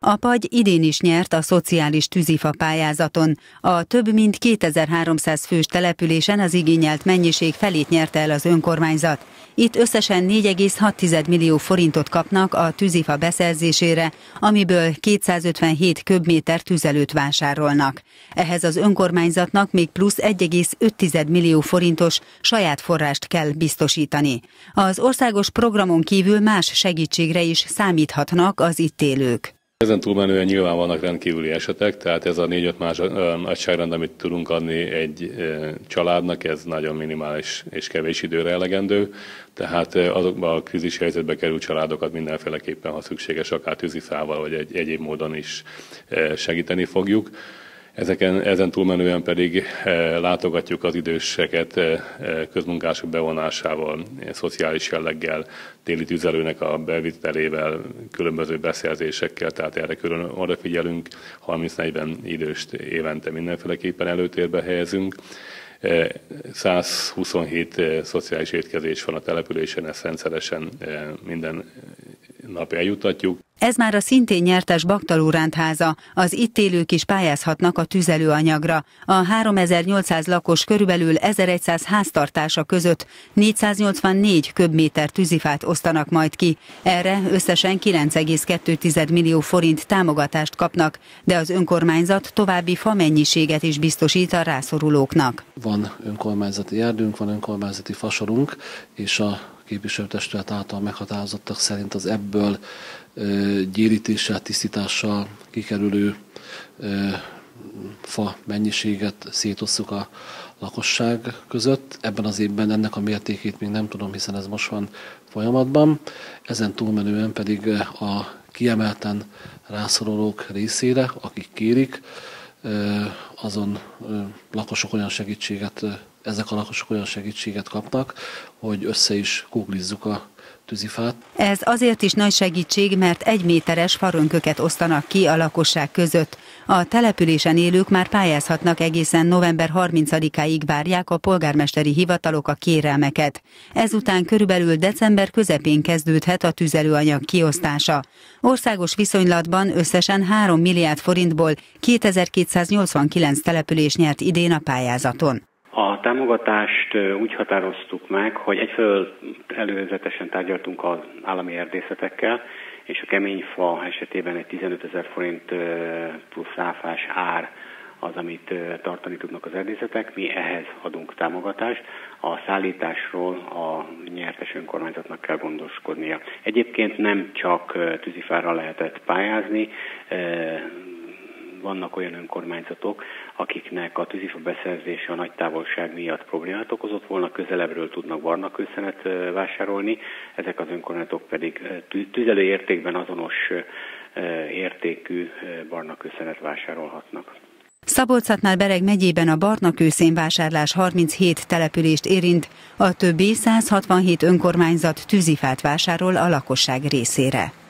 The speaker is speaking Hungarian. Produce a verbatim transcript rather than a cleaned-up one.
A Pagy idén is nyert a szociális tűzifa pályázaton. A több mint kétezer-háromszáz fős településen az igényelt mennyiség felét nyerte el az önkormányzat. Itt összesen négy egész hat millió forintot kapnak a tűzifa beszerzésére, amiből kétszázötvenhét köbméter tüzelőt vásárolnak. Ehhez az önkormányzatnak még plusz egy egész öt millió forintos saját forrást kell biztosítani. Az országos programon kívül más segítségre is számíthatnak az itt élők. Ezen túlmenően nyilván vannak rendkívüli esetek, tehát ez a négy-öt más nagyságrend, amit tudunk adni egy családnak, ez nagyon minimális és kevés időre elegendő, tehát azokban a krízis helyzetbe került családokat mindenféleképpen, ha szükséges, akár tűzifával vagy egy egyéb módon is segíteni fogjuk. Ezeken, ezen túlmenően pedig e, látogatjuk az időseket e, közmunkások bevonásával, e, szociális jelleggel, téli tüzelőnek a bevitelével, különböző beszerzésekkel, tehát erre külön odafigyelünk, harminc-negyven időst évente mindenféleképpen előtérbe helyezünk. E, százhuszonhét e, szociális étkezés van a településen, ezt rendszeresen e, minden nap eljuttatjuk. Ez már a szintén nyertes Baktaló Rándháza. Az itt élők is pályázhatnak a tüzelőanyagra. A háromezer-nyolcszáz lakos körülbelül ezerszáz háztartása között négyszáznyolcvannégy köbméter tűzifát osztanak majd ki. Erre összesen kilenc egész kettő millió forint támogatást kapnak, de az önkormányzat további famennyiséget is biztosít a rászorulóknak. Van önkormányzati erdőnk, van önkormányzati fasorunk, és a képviselőtestület által meghatározottak szerint az ebből gyérítéssel, tisztítással kikerülő fa mennyiséget szétosszuk a lakosság között. Ebben az évben ennek a mértékét még nem tudom, hiszen ez most van folyamatban. Ezen túlmenően pedig a kiemelten rászorulók részére, akik kérik, azon lakosok olyan segítséget, ezek a lakosok olyan segítséget kapnak, hogy össze is kóglizzuk a tűzifát. Ez azért is nagy segítség, mert egy méteres farönköket osztanak ki a lakosság között. A településen élők már pályázhatnak egészen november harmincadikáig, várják a polgármesteri hivatalok a kérelmeket. Ezután körülbelül december közepén kezdődhet a tüzelőanyag kiosztása. Országos viszonylatban összesen három milliárd forintból kétezer-kétszáznyolcvankilenc település nyert idén a pályázaton. A támogatást úgy határoztuk meg, hogy egyfelől előzetesen tárgyaltunk az állami erdészetekkel, és a keményfa esetében egy tizenötezer forint plusz áfás ár az, amit tartani tudnak az erdészetek. Mi ehhez adunk támogatást. A szállításról a nyertes önkormányzatnak kell gondoskodnia. Egyébként nem csak tűzifára lehetett pályázni, vannak olyan önkormányzatok, akiknek a tűzifa beszerzése a nagy távolság miatt problémát okozott volna, közelebbről tudnak barnakőszenet vásárolni, ezek az önkormányzatok pedig tüzelő értékben azonos értékű barnakőszenet vásárolhatnak. Szabolcs-Szatmár-Bereg megyében a barnakőszén vásárlás harminchét települést érint, a többi száz hatvanhét önkormányzat tűzifát vásárol a lakosság részére.